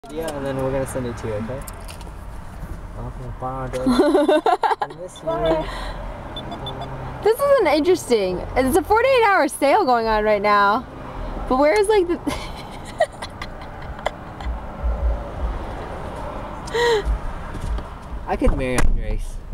Yeah, and then we're gonna send it to you, okay? This isn't interesting. It's a 48-hour sale going on right now. But where is like the... I could marry Andres.